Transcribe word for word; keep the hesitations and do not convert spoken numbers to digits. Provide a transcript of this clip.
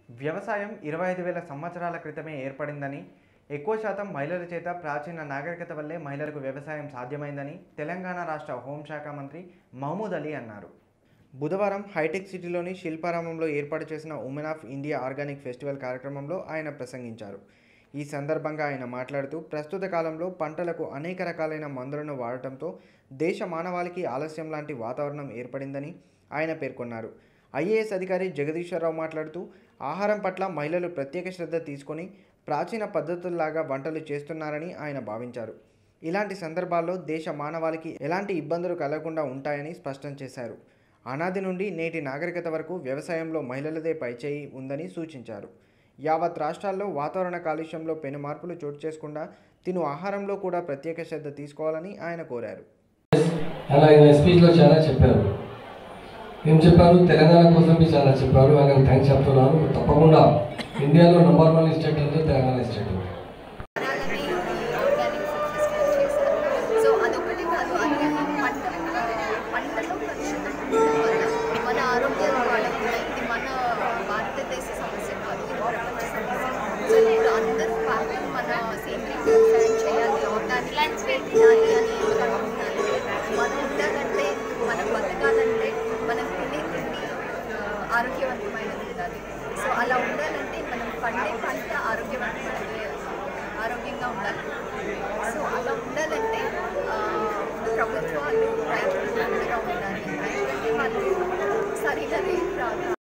వ్యవసాయం ఇరవై ఐదు వేల సంవత్సరాల క్రితమే ఏర్పడిందని, ఎక్కువ శాతం మహిళల చేత ప్రాచీన నాగరికత వల్లే మహిళలకు వ్యవసాయం సాధ్యమైందని తెలంగాణ రాష్ట్ర హోంశాఖ మంత్రి మహమూద్ అలీ అన్నారు. బుధవారం హైటెక్ సిటీలోని శిల్పారామంలో ఏర్పాటు చేసిన women of India organic festival కార్యక్రమంలో ఆయన ప్రసంగించారు. ఈ సందర్భంగా ఆయన మాట్లాడుతూ, ప్రస్తుత కాలంలో పంటలకు అనేక రకాలైన మందులను వాడటంతో దేశ మానవాళికి ఆలస్యం లాంటి వాతావరణం ఏర్పడిందని ఆయన పేర్కొన్నారు. ఐఏఎస్ అధికారి జగదీశ్వరరావు మాట్లాడుతూ, ఆహారం పట్ల మహిళలు ప్రత్యేక శ్రద్ధ తీసుకొని ప్రాచీన పద్ధతుల్లాగా వంటలు చేస్తున్నారని ఆయన భావించారు. ఇలాంటి సందర్భాల్లో దేశ మానవాళికి ఎలాంటి ఇబ్బందులు కలగకుండా ఉంటాయని స్పష్టం చేశారు. అనాది నుండి నేటి నాగరికత వరకు వ్యవసాయంలో మహిళలదే పైచేయి ఉందని సూచించారు. యావత్ రాష్ట్రాల్లో వాతావరణ కాలుష్యంలో పెను మార్పులు చోటు చేసుకుండా తిను ఆహారంలో కూడా ప్రత్యేక శ్రద్ధ తీసుకోవాలని ఆయన కోరారు. ఏం చెప్పారు, తెలంగాణ కోసం మీ చాలా చెప్పారు. ఆయన థ్యాంక్స్ చెప్తున్నాను. తప్పకుండా ఇండియాలో నంబర్ వన్ స్టేట్ అంటే తెలంగాణ స్టేట్. మన ఆరోగ్యం ఇది మన భారతదేశ సమస్య కాదు, ఇది ప్రపంచ సమస్య. సో ఇప్పుడు అందరూ మన సేంద్రీయ వ్యవసాయం చేయాలి, ఆర్గానిక్ తినాలి